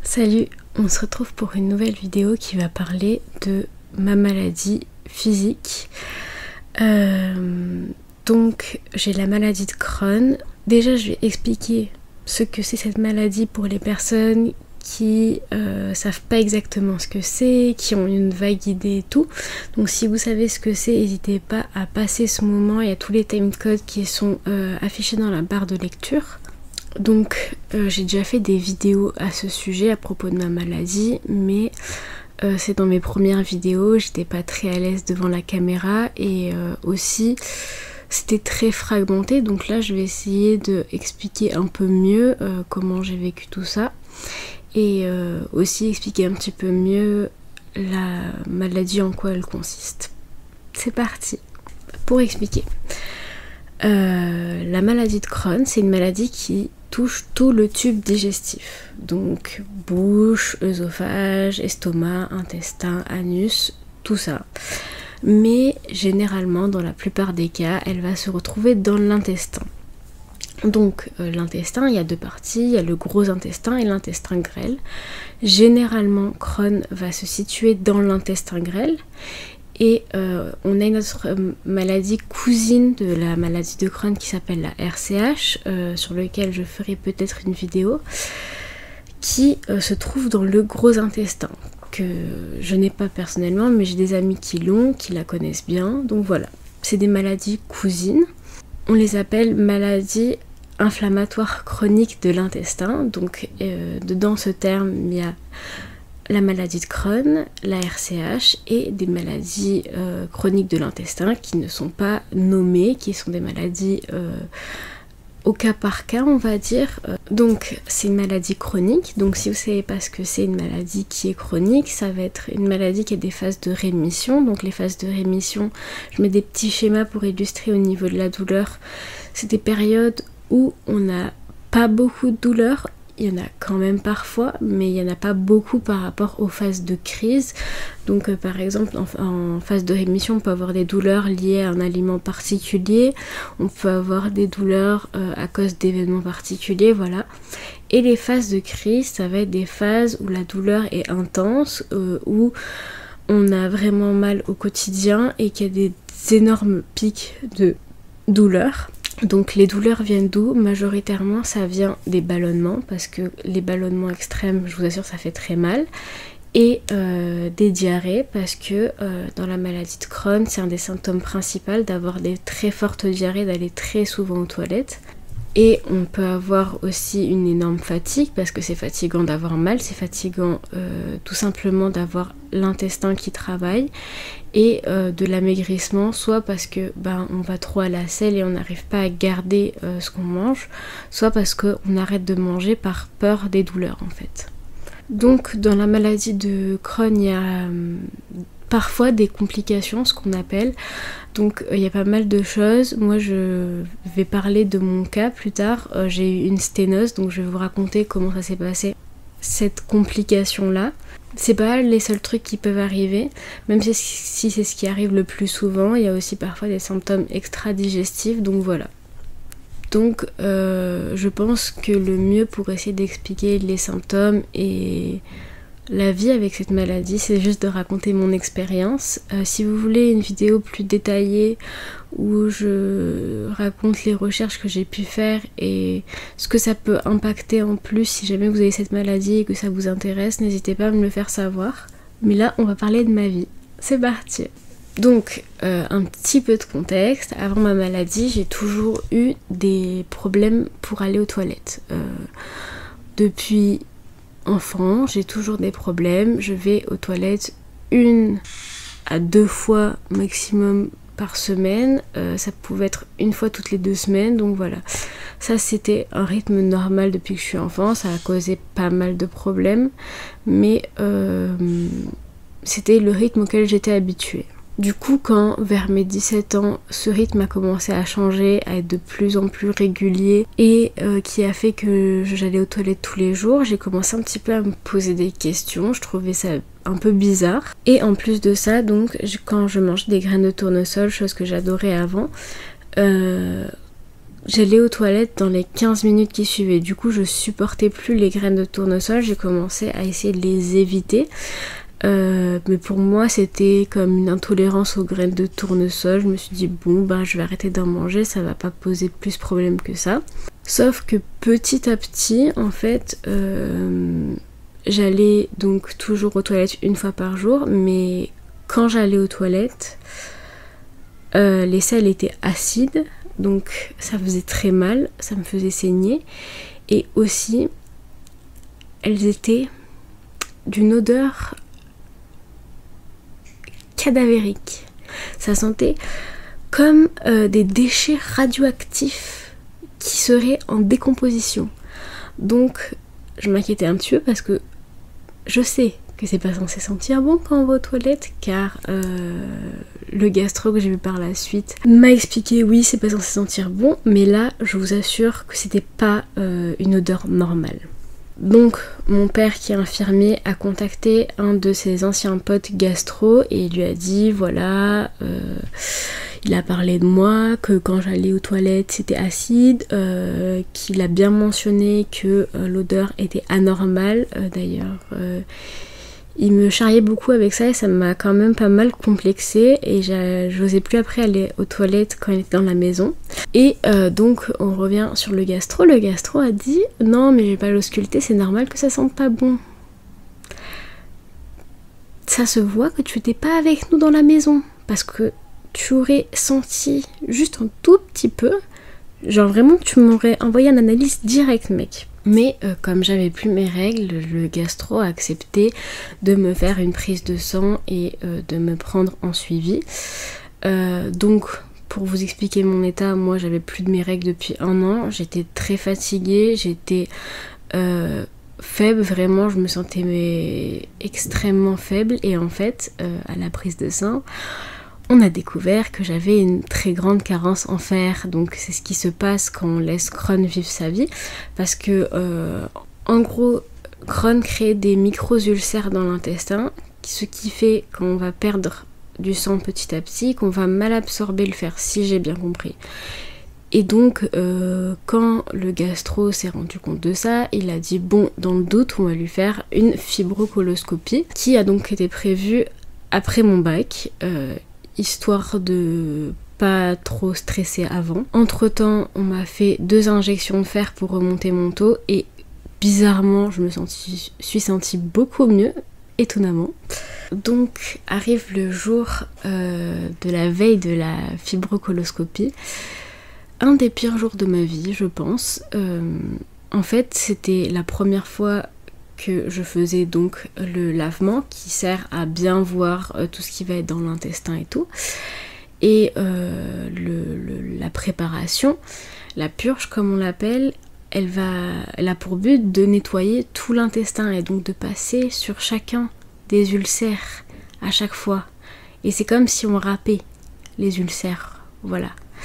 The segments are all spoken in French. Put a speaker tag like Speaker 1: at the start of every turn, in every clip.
Speaker 1: Salut, on se retrouve pour une nouvelle vidéo qui va parler de ma maladie physique. Donc j'ai la maladie de Crohn. Déjà je vais expliquer ce que c'est cette maladie pour les personnes qui savent pas exactement ce que c'est, qui ont une vague idée et tout. Donc si vous savez ce que c'est, n'hésitez pas à passer ce moment. Il y a tous les timecodes qui sont affichés dans la barre de lecture. Donc j'ai déjà fait des vidéos à ce sujet à propos de ma maladie, mais c'est dans mes premières vidéos, j'étais pas très à l'aise devant la caméra et aussi c'était très fragmenté, donc là je vais essayer de expliquer un peu mieux comment j'ai vécu tout ça et aussi expliquer un petit peu mieux la maladie, en quoi elle consiste. C'est parti. Pour expliquer, la maladie de Crohn, c'est une maladie qui touche tout le tube digestif, donc bouche, œsophage, estomac, intestin, anus, tout ça. Mais généralement, dans la plupart des cas, elle va se retrouver dans l'intestin. Donc l'intestin, il y a deux parties, il y a le gros intestin et l'intestin grêle. Généralement, Crohn va se situer dans l'intestin grêle. Et on a une autre maladie cousine de la maladie de Crohn qui s'appelle la RCH, sur laquelle je ferai peut-être une vidéo, qui se trouve dans le gros intestin, que je n'ai pas personnellement, mais j'ai des amis qui l'ont, qui la connaissent bien, donc voilà. C'est des maladies cousines. On les appelle maladies inflammatoires chroniques de l'intestin, donc dedans ce terme, il y a la maladie de Crohn, la RCH et des maladies chroniques de l'intestin qui ne sont pas nommées, qui sont des maladies au cas par cas, on va dire. Donc c'est une maladie chronique, donc si vous savez pas ce que c'est une maladie qui est chronique, ça va être une maladie qui a des phases de rémission. Donc les phases de rémission, je mets des petits schémas pour illustrer au niveau de la douleur. C'est des périodes où on n'a pas beaucoup de douleur. Il y en a quand même parfois, mais il n'y en a pas beaucoup par rapport aux phases de crise. Donc par exemple, en phase de rémission, on peut avoir des douleurs liées à un aliment particulier, on peut avoir des douleurs à cause d'événements particuliers, voilà. Et les phases de crise, ça va être des phases où la douleur est intense, où on a vraiment mal au quotidien et qu'il y a des énormes pics de douleur. Donc les douleurs viennent d'où? Majoritairement ça vient des ballonnements, parce que les ballonnements extrêmes, je vous assure, ça fait très mal, et des diarrhées, parce que dans la maladie de Crohn, c'est un des symptômes principaux d'avoir des très fortes diarrhées, d'aller très souvent aux toilettes. Et on peut avoir aussi une énorme fatigue, parce que c'est fatigant d'avoir mal, c'est fatigant tout simplement d'avoir l'intestin qui travaille, et de l'amaigrissement, soit parce que on va trop à la selle et on n'arrive pas à garder ce qu'on mange, soit parce qu'on arrête de manger par peur des douleurs en fait. Donc dans la maladie de Crohn, il y a parfois des complications, ce qu'on appelle. Donc il y a pas mal de choses. Moi je vais parler de mon cas plus tard. J'ai eu une sténose, donc je vais vous raconter comment ça s'est passé, cette complication là. C'est pas les seuls trucs qui peuvent arriver, même si c'est ce qui arrive le plus souvent. Il y a aussi parfois des symptômes extra-digestifs, donc voilà. Donc je pense que le mieux pour essayer d'expliquer les symptômes et la vie avec cette maladie, c'est juste de raconter mon expérience. Si vous voulez une vidéo plus détaillée où je raconte les recherches que j'ai pu faire et ce que ça peut impacter en plus si jamais vous avez cette maladie et que ça vous intéresse, n'hésitez pas à me le faire savoir. Mais là, on va parler de ma vie. C'est parti. Donc, un petit peu de contexte. Avant ma maladie, j'ai toujours eu des problèmes pour aller aux toilettes. Depuis enfant, j'ai toujours des problèmes. Je vais aux toilettes 1 à 2 fois maximum par semaine. Ça pouvait être 1 fois toutes les 2 semaines, donc voilà. Ça c'était un rythme normal depuis que je suis enfant. Ça a causé pas mal de problèmes, mais c'était le rythme auquel j'étais habituée. Du coup, quand vers mes 17 ans, ce rythme a commencé à changer, à être de plus en plus régulier et qui a fait que j'allais aux toilettes tous les jours, j'ai commencé un petit peu à me poser des questions. Je trouvais ça un peu bizarre. Et en plus de ça, donc, quand je mangeais des graines de tournesol, chose que j'adorais avant, J'allais aux toilettes dans les 15 minutes qui suivaient. Du coup, je supportais plus les graines de tournesol. J'ai commencé à essayer de les éviter. Mais pour moi, c'était comme une intolérance aux graines de tournesol. Je me suis dit, bon, ben, je vais arrêter d'en manger. Ça va pas poser plus de problème que ça. Sauf que petit à petit, en fait, j'allais donc toujours aux toilettes une fois par jour. Mais quand j'allais aux toilettes, les selles étaient acides. Donc ça faisait très mal, ça me faisait saigner. Et aussi, elles étaient d'une odeur cadavérique. Ça sentait comme des déchets radioactifs qui seraient en décomposition. Donc je m'inquiétais un petit peu parce que je sais que c'est pas censé sentir bon quand on va aux toilettes, car le gastro que j'ai vu par la suite m'a expliqué oui c'est pas censé sentir bon, mais là je vous assure que c'était pas une odeur normale. Donc mon père qui est infirmier a contacté un de ses anciens potes gastro et il lui a dit voilà, il a parlé de moi, que quand j'allais aux toilettes c'était acide, qu'il a bien mentionné que l'odeur était anormale, d'ailleurs il me charriait beaucoup avec ça et ça m'a quand même pas mal complexée et j'osais plus après aller aux toilettes quand il était dans la maison. Et donc on revient sur le gastro. Le gastro a dit non mais j'ai pas l'ausculté, c'est normal que ça sente pas bon. Ça se voit que tu étais pas avec nous dans la maison parce que tu aurais senti juste un tout petit peu, genre vraiment tu m'aurais envoyé une analyse directe mec. Mais comme j'avais plus mes règles, le gastro a accepté de me faire une prise de sang et de me prendre en suivi. Donc pour vous expliquer mon état, moi j'avais plus de mes règles depuis 1 an, j'étais très fatiguée, j'étais faible, vraiment je me sentais extrêmement faible et en fait à la prise de sang, on a découvert que j'avais une très grande carence en fer. Donc c'est ce qui se passe quand on laisse Crohn vivre sa vie. Parce que en gros, Crohn crée des micro-ulcères dans l'intestin. Ce qui fait qu'on va perdre du sang petit à petit, qu'on va mal absorber le fer, si j'ai bien compris. Et donc quand le gastro s'est rendu compte de ça, il a dit bon, dans le doute, on va lui faire une fibrocoloscopie qui a donc été prévue après mon bac. Histoire de pas trop stresser avant. Entre temps, on m'a fait 2 injections de fer pour remonter mon taux et bizarrement, je me suis sentie beaucoup mieux, étonnamment. Donc arrive le jour de la veille de la fibrocoloscopie. Un des pires jours de ma vie, je pense. En fait, c'était la première fois que je faisais donc le lavement qui sert à bien voir tout ce qui va être dans l'intestin et tout. Et la préparation, la purge comme on l'appelle, elle a pour but de nettoyer tout l'intestin et donc de passer sur chacun des ulcères à chaque fois. Et c'est comme si on râpait les ulcères, voilà.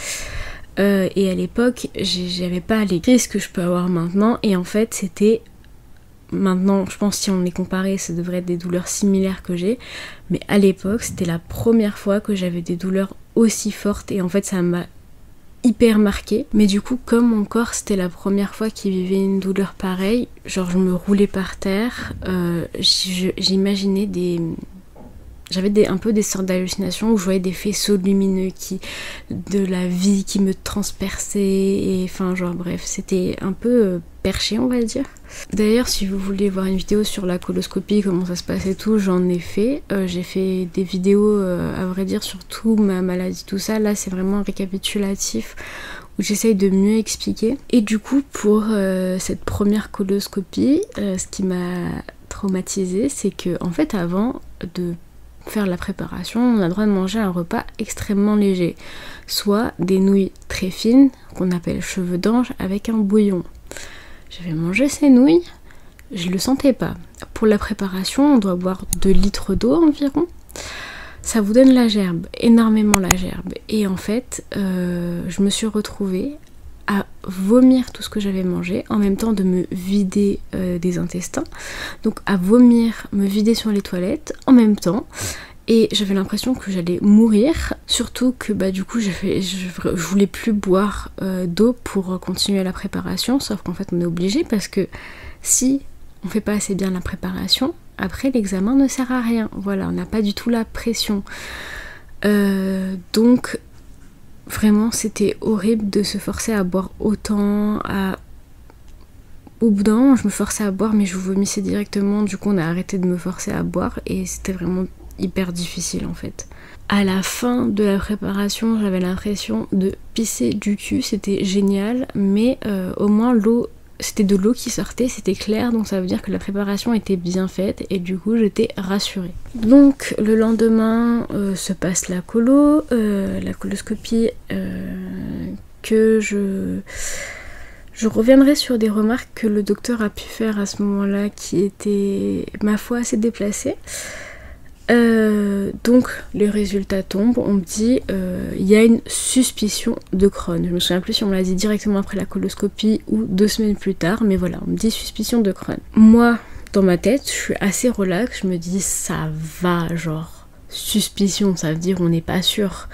Speaker 1: Et à l'époque, j'avais pas les crises que je peux avoir maintenant et en fait c'était... Maintenant, je pense si on les comparait, ça devrait être des douleurs similaires que j'ai. Mais à l'époque, c'était la première fois que j'avais des douleurs aussi fortes. Et en fait, ça m'a hyper marquée. Mais du coup, comme mon corps, c'était la première fois qu'il vivait une douleur pareille, genre je me roulais par terre, j'imaginais des... J'avais un peu des sortes d'hallucinations où je voyais des faisceaux lumineux de la vie qui me transperçaient et enfin genre bref, c'était un peu perché on va dire. D'ailleurs si vous voulez voir une vidéo sur la coloscopie, comment ça se passe et tout, j'en ai fait. J'ai fait des vidéos à vrai dire sur tout, ma maladie, tout ça. Là c'est vraiment un récapitulatif où j'essaye de mieux expliquer. Et du coup pour cette première coloscopie, ce qui m'a traumatisée c'est que en fait avant de faire la préparation, on a le droit de manger un repas extrêmement léger, soit des nouilles très fines qu'on appelle cheveux d'ange avec un bouillon. J'avais mangé ces nouilles, je le sentais pas. Pour la préparation, on doit boire 2 litres d'eau environ. Ça vous donne la gerbe, énormément la gerbe. Et en fait, je me suis retrouvée à vomir tout ce que j'avais mangé, en même temps de me vider des intestins. Donc à vomir, me vider sur les toilettes en même temps. et j'avais l'impression que j'allais mourir, surtout que du coup je voulais plus boire d'eau pour continuer la préparation, sauf qu'en fait on est obligé parce que si on fait pas assez bien la préparation, après l'examen ne sert à rien, voilà, on n'a pas du tout la pression. Donc vraiment c'était horrible de se forcer à boire autant, au bout d'un moment je me forçais à boire mais je vomissais directement, du coup on a arrêté de me forcer à boire et c'était vraiment hyper difficile en fait. À la fin de la préparation, j'avais l'impression de pisser du cul, c'était génial, mais au moins l'eau, c'était de l'eau qui sortait, c'était clair, donc ça veut dire que la préparation était bien faite et du coup j'étais rassurée. Donc le lendemain se passe la coloscopie, que je reviendrai sur des remarques que le docteur a pu faire à ce moment-là qui étaient, ma foi, assez déplacées. Donc les résultats tombent, on me dit il y a une suspicion de Crohn. Je me souviens plus si on me l'a dit directement après la coloscopie ou 2 semaines plus tard, mais voilà, on me dit suspicion de Crohn. Moi, dans ma tête, je suis assez relax, je me dis ça va, genre suspicion, ça veut dire on n'est pas sûr.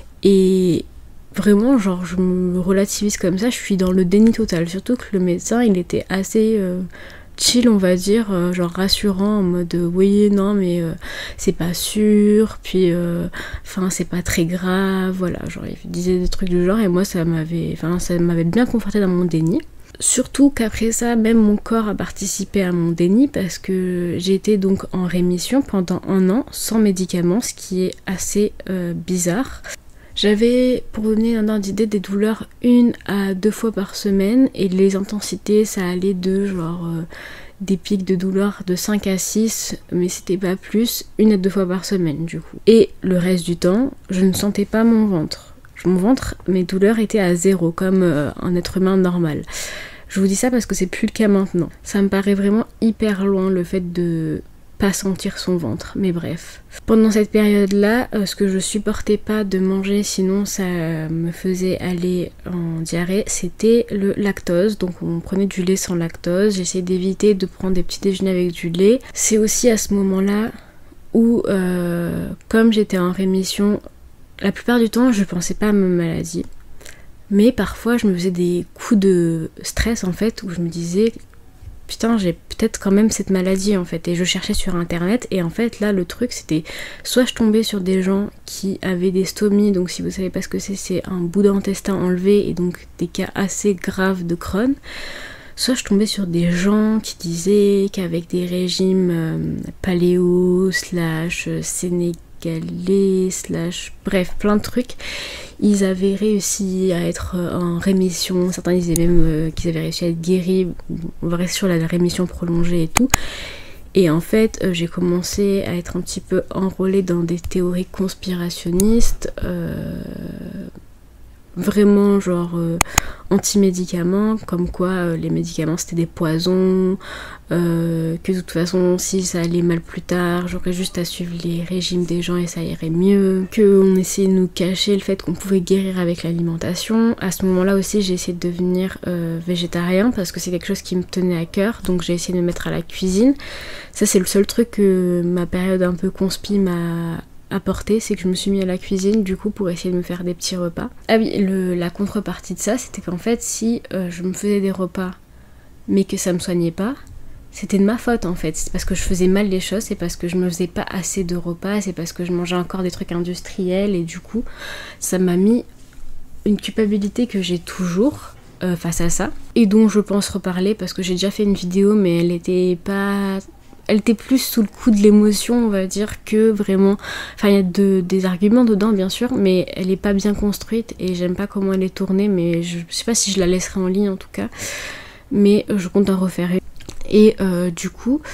Speaker 1: Et vraiment, genre je me relativise comme ça, je suis dans le déni total, surtout que le médecin il était assez chill, on va dire, genre rassurant, en mode oui non mais c'est pas sûr, puis enfin c'est pas très grave, voilà, genre il disait des trucs du genre et moi ça m'avait bien conforté dans mon déni. Surtout qu'après ça, même mon corps a participé à mon déni parce que j'ai été donc en rémission pendant 1 an sans médicaments, ce qui est assez bizarre. J'avais, pour vous donner un ordre d'idée, des douleurs 1 à 2 fois par semaine et les intensités ça allait de genre des pics de douleur de 5 à 6, mais c'était pas plus, 1 à 2 fois par semaine du coup. Et le reste du temps, je ne sentais pas mon ventre. Mon ventre, mes douleurs étaient à 0 comme un être humain normal. Je vous dis ça parce que c'est plus le cas maintenant. Ça me paraît vraiment hyper loin le fait de pas sentir son ventre, mais bref. Pendant cette période-là, ce que je supportais pas de manger, sinon ça me faisait aller en diarrhée, c'était le lactose. Donc on prenait du lait sans lactose, j'essayais d'éviter de prendre des petits déjeuners avec du lait. C'est aussi à ce moment-là où, comme j'étais en rémission, la plupart du temps je pensais pas à ma maladie. Mais parfois je me faisais des coups de stress en fait, où je me disais putain j'ai peut-être quand même cette maladie en fait, et je cherchais sur internet et en fait là le truc c'était soit je tombais sur des gens qui avaient des stomies, donc si vous savez pas ce que c'est un bout d'intestin enlevé et donc des cas assez graves de Crohn, soit je tombais sur des gens qui disaient qu'avec des régimes paléo / sénégalais / bref plein de trucs, ils avaient réussi à être en rémission, certains disaient même qu'ils avaient réussi à être guéris, on va rester sur la rémission prolongée et tout. Et en fait j'ai commencé à être un petit peu enrôlée dans des théories conspirationnistes, vraiment genre anti-médicaments, comme quoi les médicaments c'était des poisons, que de toute façon si ça allait mal plus tard j'aurais juste à suivre les régimes des gens et ça irait mieux, qu'on essayait de nous cacher le fait qu'on pouvait guérir avec l'alimentation. À ce moment là aussi j'ai essayé de devenir végétarien parce que c'est quelque chose qui me tenait à cœur, donc j'ai essayé de me mettre à la cuisine. Ça c'est le seul truc que ma période un peu conspi m'a apporté, c'est que je me suis mis à la cuisine du coup pour essayer de me faire des petits repas. Ah oui, la contrepartie de ça c'était qu'en fait si je me faisais des repas mais que ça me soignait pas, c'était de ma faute en fait, c'est parce que je faisais mal les choses, c'est parce que je me faisais pas assez de repas, c'est parce que je mangeais encore des trucs industriels et du coup ça m'a mis une culpabilité que j'ai toujours face à ça et dont je pense reparler parce que j'ai déjà fait une vidéo mais elle était plus sous le coup de l'émotion on va dire que vraiment, enfin il y a des arguments dedans bien sûr mais elle est pas bien construite et j'aime pas comment elle est tournée, mais je sais pas si je la laisserai en ligne en tout cas, mais je compte en refaire une. Et du coup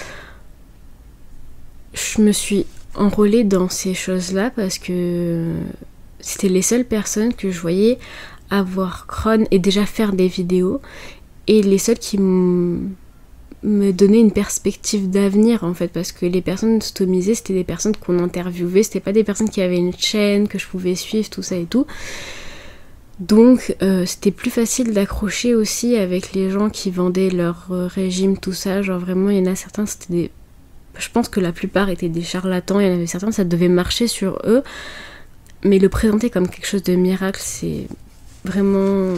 Speaker 1: je me suis enrôlée dans ces choses là parce que c'était les seules personnes que je voyais avoir Crohn et déjà faire des vidéos, et les seules qui me donner une perspective d'avenir en fait, parce que les personnes stomisées c'était des personnes qu'on interviewait, c'était pas des personnes qui avaient une chaîne que je pouvais suivre, tout ça et tout, donc c'était plus facile d'accrocher aussi avec les gens qui vendaient leur régime, tout ça, genre vraiment il y en a certains c'était je pense que la plupart étaient des charlatans, il y en avait certains, ça devait marcher sur eux, mais le présenter comme quelque chose de miracle, c'est vraiment...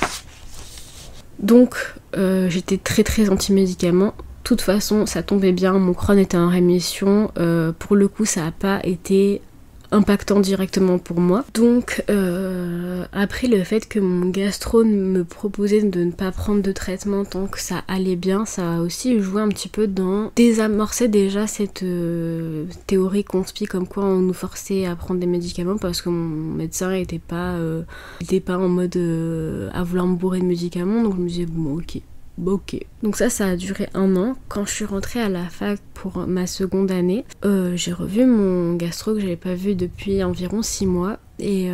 Speaker 1: Donc j'étais très anti-médicaments. De toute façon, ça tombait bien, mon Crohn était en rémission, pour le coup ça n'a pas été impactant directement pour moi. Donc après, le fait que mon gastro me proposait de ne pas prendre de traitement tant que ça allait bien, ça a aussi joué un petit peu dans désamorcer déjà cette théorie conspi comme quoi on nous forçait à prendre des médicaments, parce que mon médecin était pas en mode à vouloir me bourrer de médicaments, donc je me disais bon ok. Donc ça a duré 1 an. Quand je suis rentrée à la fac pour ma seconde année, j'ai revu mon gastro que j'avais pas vu depuis environ 6 mois. Et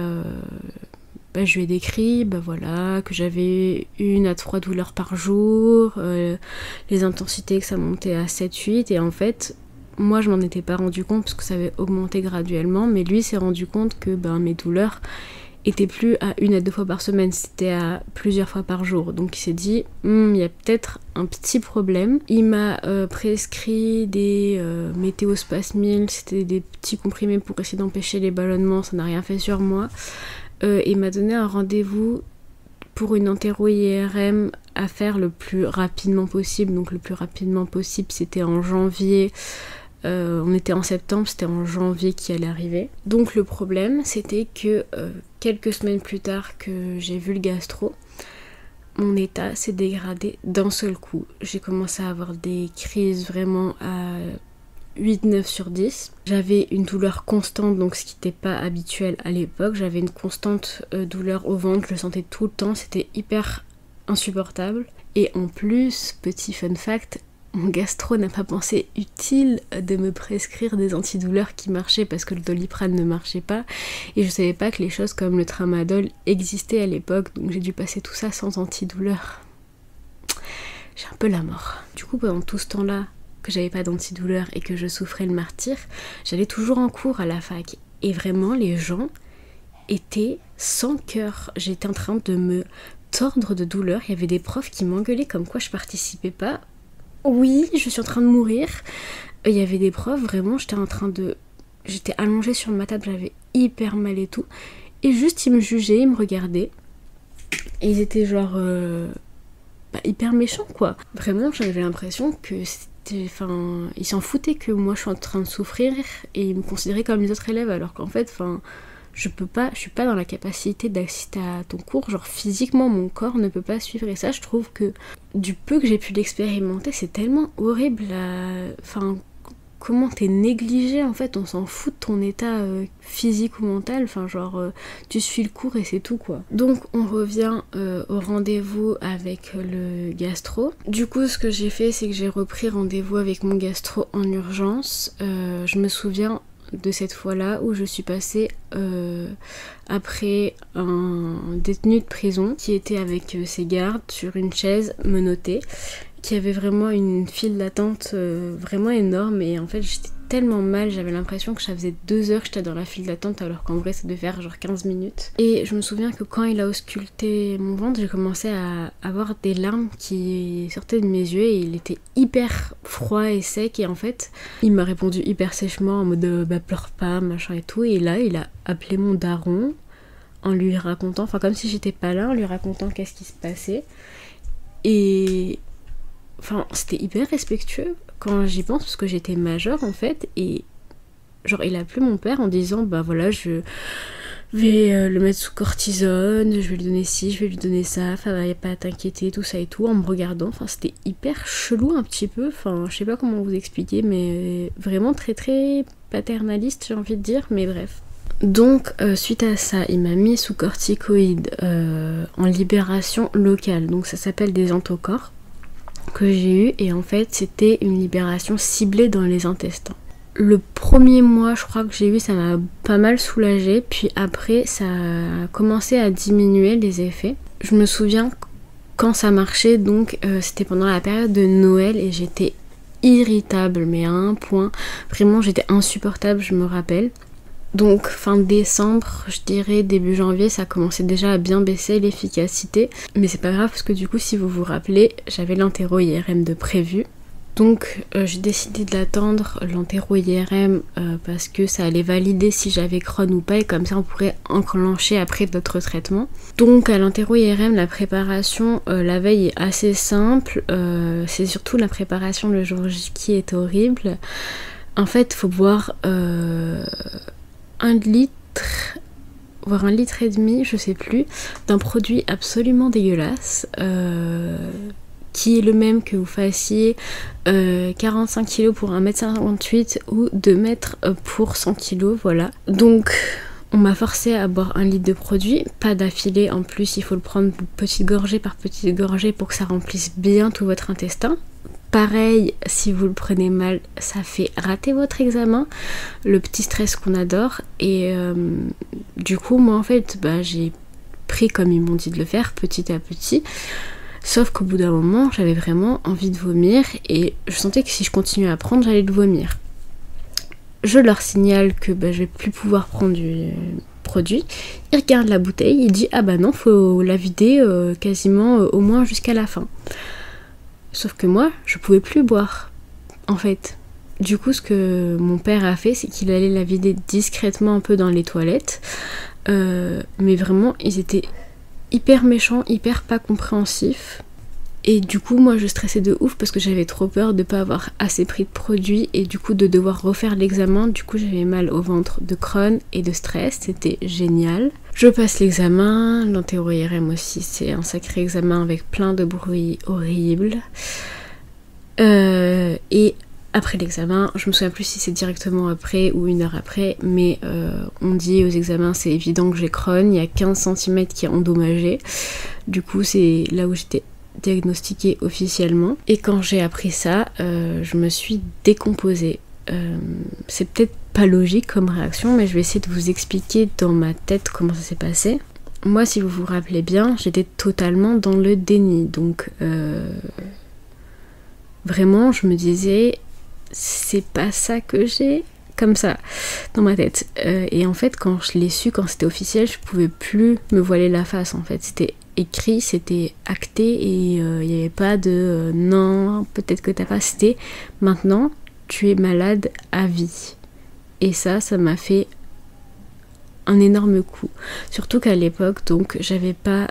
Speaker 1: je lui ai décrit voilà, que j'avais 1 à 3 douleurs par jour, les intensités que ça montait à 7-8. Et en fait, moi je m'en étais pas rendu compte parce que ça avait augmenté graduellement. Mais lui s'est rendu compte que mes douleurs était plus à 1 à 2 fois par semaine, c'était à plusieurs fois par jour. Donc il s'est dit, il y a peut-être un petit problème. Il m'a prescrit des météospasmil, c'était des petits comprimés pour essayer d'empêcher les ballonnements, ça n'a rien fait sur moi. Il m'a donné un rendez-vous pour une entéro-IRM à faire le plus rapidement possible. Donc le plus rapidement possible, c'était en janvier. On était en septembre, c'était en janvier qui allait arriver. Donc le problème, c'était que quelques semaines plus tard que j'ai vu le gastro, mon état s'est dégradé d'un seul coup. J'ai commencé à avoir des crises vraiment à 8-9 sur 10. J'avais une douleur constante, donc ce qui n'était pas habituel à l'époque. J'avais une constante douleur au ventre, je le sentais tout le temps, c'était hyper insupportable. Et en plus, petit fun fact, mon gastro n'a pas pensé utile de me prescrire des antidouleurs qui marchaient parce que le Doliprane ne marchait pas, et je savais pas que les choses comme le Tramadol existaient à l'époque, donc j'ai dû passer tout ça sans antidouleur. J'ai un peu la mort. Du coup, pendant tout ce temps-là que j'avais pas d'antidouleur et que je souffrais le martyre, j'allais toujours en cours à la fac, et vraiment les gens étaient sans cœur. J'étais en train de me tordre de douleur, il y avait des profs qui m'engueulaient comme quoi je participais pas. Oui, je suis en train de mourir. Il y avait des profs, vraiment, j'étais allongée sur ma table, j'avais hyper mal et tout. Et juste, ils me jugeaient, ils me regardaient. Et ils étaient genre... hyper méchants, quoi. Vraiment, j'avais l'impression que c'était... Enfin, ils s'en foutaient que moi, je suis en train de souffrir. Et ils me considéraient comme les autres élèves, alors qu'en fait, je suis pas dans la capacité d'assister à ton cours, genre physiquement mon corps ne peut pas suivre, et ça je trouve que du peu que j'ai pu l'expérimenter, c'est tellement horrible comment t'es négligé en fait, on s'en fout de ton état physique ou mental, tu suis le cours et c'est tout quoi. Donc on revient au rendez-vous avec le gastro. Du coup ce que j'ai fait, c'est que j'ai repris rendez-vous avec mon gastro en urgence. Je me souviens de cette fois-là où je suis passée après un détenu de prison qui était avec ses gardes sur une chaise menottée, qui avait vraiment une file d'attente vraiment énorme, et en fait j'étais tellement mal, j'avais l'impression que ça faisait 2 heures que j'étais dans la file d'attente alors qu'en vrai ça devait faire genre 15 minutes. Et je me souviens que quand il a ausculté mon ventre, j'ai commencé à avoir des larmes qui sortaient de mes yeux, et il était hyper froid et sec, et en fait il m'a répondu hyper sèchement en mode pleure pas machin et tout, et là il a appelé mon daron en lui racontant, comme si j'étais pas là, en lui racontant qu'est-ce qui se passait, et c'était hyper respectueux quand j'y pense, parce que j'étais majeure en fait, et genre il a appelé mon père en disant voilà, je vais le mettre sous cortisone, je vais lui donner ci, je vais lui donner ça, y a pas à t'inquiéter, tout ça et tout, en me regardant. C'était hyper chelou un petit peu, je sais pas comment vous expliquer, mais vraiment très très paternaliste, j'ai envie de dire, mais bref. Donc suite à ça, il m'a mis sous corticoïdes en libération locale, donc ça s'appelle des anticorps que j'ai eu, et en fait c'était une libération ciblée dans les intestins. Le premier mois je crois que j'ai eu, ça m'a pas mal soulagée, puis après ça a commencé à diminuer les effets. Je me souviens quand ça marchait, donc c'était pendant la période de Noël, et j'étais irritable mais à un point, vraiment j'étais insupportable, je me rappelle. Donc fin décembre, je dirais début janvier, ça commençait déjà à bien baisser l'efficacité. Mais c'est pas grave parce que du coup, si vous vous rappelez, j'avais l'interro IRM de prévu. Donc j'ai décidé de l'attendre, l'entéro-IRM, parce que ça allait valider si j'avais Crohn ou pas, et comme ça on pourrait enclencher après d'autres traitements. Donc à l'entéro-IRM, la préparation la veille est assez simple, c'est surtout la préparation le jour J qui est horrible. En fait il faut boire 1 litre, voire 1,5 litre, je sais plus, d'un produit absolument dégueulasse, qui est le même que vous fassiez 45 kg pour 1,58 m ou 2 mètres pour 100 kg, voilà. Donc on m'a forcé à boire 1 litre de produit, pas d'affilée, en plus il faut le prendre petite gorgée par petite gorgée pour que ça remplisse bien tout votre intestin. Pareil, si vous le prenez mal, ça fait rater votre examen, le petit stress qu'on adore. Et du coup, moi en fait, j'ai pris comme ils m'ont dit de le faire, petit à petit. Sauf qu'au bout d'un moment, j'avais vraiment envie de vomir et je sentais que si je continuais à prendre, j'allais le vomir. Je leur signale que je vais plus pouvoir prendre du produit. Ils regardent la bouteille, ils disent ah bah non, faut la vider quasiment au moins jusqu'à la fin. Sauf que moi, je pouvais plus boire, en fait. Du coup, ce que mon père a fait, c'est qu'il allait la vider discrètement un peu dans les toilettes. Mais vraiment, ils étaient hyper méchants, hyper pas compréhensifs. Et du coup, moi, je stressais de ouf parce que j'avais trop peur de pas avoir assez pris de produits et du coup de devoir refaire l'examen. Du coup, j'avais mal au ventre de Crohn et de stress. C'était génial. Je passe l'examen, l'entéro-IRM aussi, c'est un sacré examen avec plein de bruit horrible. Et après l'examen, je me souviens plus si c'est directement après ou 1 heure après, mais on dit aux examens, c'est évident que j'ai Crohn, il y a 15 cm qui est endommagé. Du coup, c'est là où j'étais diagnostiquée officiellement. Et quand j'ai appris ça, je me suis décomposée. C'est peut-être pas logique comme réaction, mais je vais essayer de vous expliquer dans ma tête comment ça s'est passé. Moi, si vous vous rappelez bien, j'étais totalement dans le déni. Donc, vraiment, je me disais, c'est pas ça que j'ai, comme ça, dans ma tête. Et en fait, quand je l'ai su, quand c'était officiel, je pouvais plus me voiler la face, en fait. C'était écrit, c'était acté, et il n'y avait pas de non, peut-être que t'as pas. C'était maintenant, tu es malade à vie. Et ça m'a fait un énorme coup. Surtout qu'à l'époque, donc, j'avais pas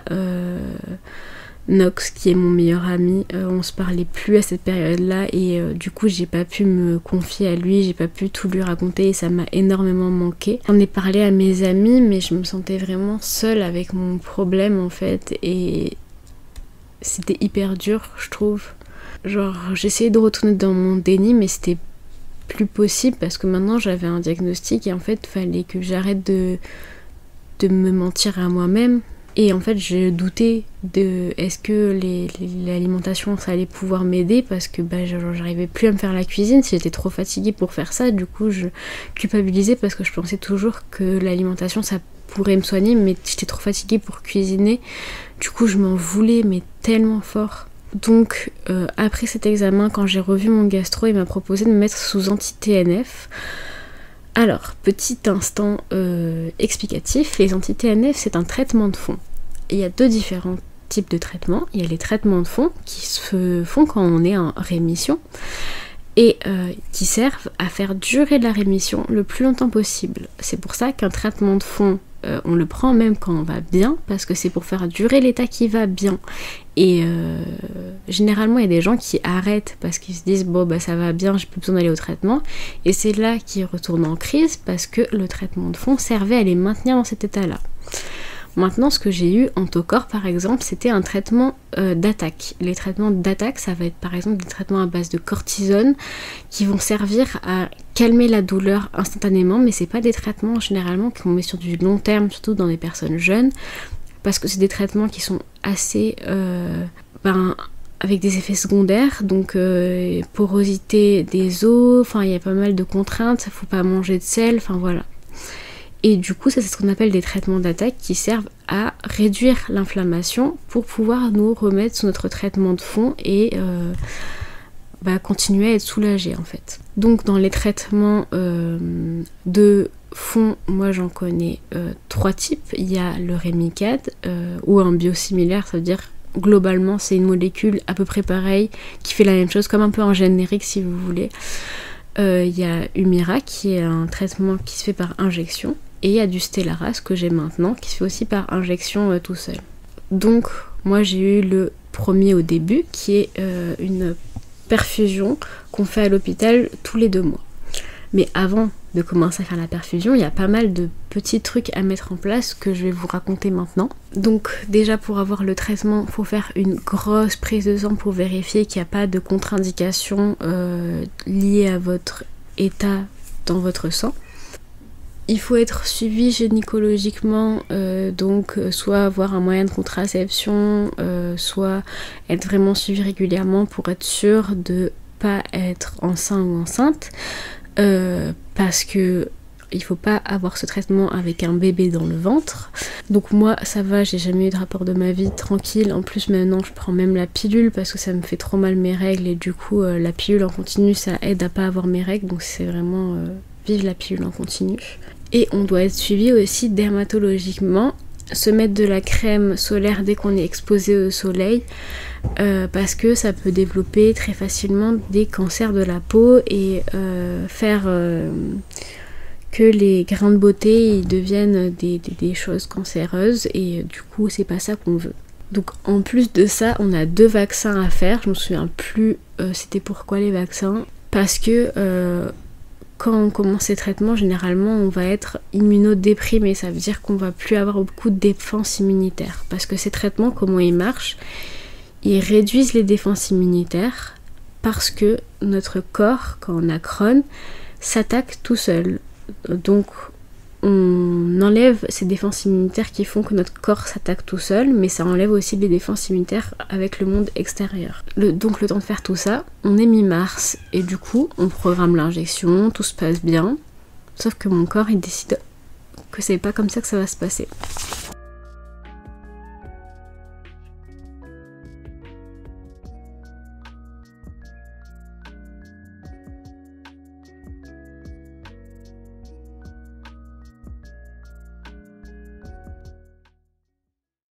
Speaker 1: Nox, qui est mon meilleur ami. On se parlait plus à cette période-là et du coup, j'ai pas pu me confier à lui, j'ai pas pu tout lui raconter et ça m'a énormément manqué. J'en ai parlé à mes amis, mais je me sentais vraiment seule avec mon problème en fait et c'était hyper dur, je trouve. Genre, j'essayais de retourner dans mon déni, mais c'était plus possible parce que maintenant j'avais un diagnostic et en fait fallait que j'arrête de me mentir à moi-même et en fait j'ai douté de est-ce que l'alimentation ça allait pouvoir m'aider parce que j'arrivais plus à me faire la cuisine, si j'étais trop fatiguée pour faire ça, du coup je culpabilisais parce que je pensais toujours que l'alimentation ça pourrait me soigner mais j'étais trop fatiguée pour cuisiner, du coup je m'en voulais mais tellement fort. Donc après cet examen, quand j'ai revu mon gastro, il m'a proposé de me mettre sous anti-TNF. Alors, petit instant explicatif, les anti-TNF c'est un traitement de fond. Il y a 2 différents types de traitements. Il y a les traitements de fond qui se font quand on est en rémission et qui servent à faire durer la rémission le plus longtemps possible. C'est pour ça qu'un traitement de fond, on le prend même quand on va bien, parce que c'est pour faire durer l'état qui va bien. Et généralement il y a des gens qui arrêtent parce qu'ils se disent bon ça va bien, j'ai plus besoin d'aller au traitement, et c'est là qu'ils retournent en crise parce que le traitement de fond servait à les maintenir dans cet état là. Maintenant, ce que j'ai eu en Tocor par exemple, c'était un traitement d'attaque. Les traitements d'attaque, ça va être par exemple des traitements à base de cortisone qui vont servir à calmer la douleur instantanément, mais c'est pas des traitements généralement qu'on met sur du long terme, surtout dans des personnes jeunes, parce que c'est des traitements qui sont assez avec des effets secondaires, donc porosité des os, enfin il y a pas mal de contraintes, ça faut pas manger de sel, enfin voilà. Et du coup, ça c'est ce qu'on appelle des traitements d'attaque qui servent à réduire l'inflammation pour pouvoir nous remettre sous notre traitement de fond et continuer à être soulagé en fait. Donc dans les traitements de fond, moi j'en connais 3 types. Il y a le Remicade ou un biosimilaire, ça veut dire globalement c'est une molécule à peu près pareille qui fait la même chose, comme un peu en générique si vous voulez. Il y a Humira qui est un traitement qui se fait par injection, et il y a du Stellaras que j'ai maintenant qui se fait aussi par injection tout seul. Donc moi j'ai eu le premier au début qui est une perfusion qu'on fait à l'hôpital tous les 2 mois. Mais avant de commencer à faire la perfusion, il y a pas mal de petits trucs à mettre en place que je vais vous raconter maintenant. Donc déjà pour avoir le traitement, il faut faire une grosse prise de sang pour vérifier qu'il n'y a pas de contre-indication liée à votre état dans votre sang. Il faut être suivi gynécologiquement, donc soit avoir un moyen de contraception, soit être vraiment suivi régulièrement pour être sûr de pas être enceint ou enceinte. Parce que il faut pas avoir ce traitement avec un bébé dans le ventre. Donc moi ça va, j'ai jamais eu de rapport de ma vie, tranquille. En plus maintenant je prends même la pilule parce que ça me fait trop mal mes règles, et du coup la pilule en continu ça aide à pas avoir mes règles, donc c'est vraiment vive la pilule en continu. Et on doit être suivi aussi dermatologiquement, se mettre de la crème solaire dès qu'on est exposé au soleil, parce que ça peut développer très facilement des cancers de la peau et faire que les grains de beauté ils deviennent des choses cancéreuses, et du coup c'est pas ça qu'on veut. Donc en plus de ça, on a 2 vaccins à faire, je me souviens plus c'était pourquoi les vaccins, parce que quand on commence ces traitements, généralement on va être immunodéprimé, ça veut dire qu'on va plus avoir beaucoup de défense immunitaire, parce que ces traitements, comment ils marchent, ils réduisent les défenses immunitaires parce que notre corps, quand on a Crohn, s'attaque tout seul. Donc on enlève ces défenses immunitaires qui font que notre corps s'attaque tout seul, mais ça enlève aussi les défenses immunitaires avec le monde extérieur. Donc le temps de faire tout ça, on est mi-mars, et du coup on programme l'injection, tout se passe bien, sauf que mon corps il décide que c'est pas comme ça que ça va se passer.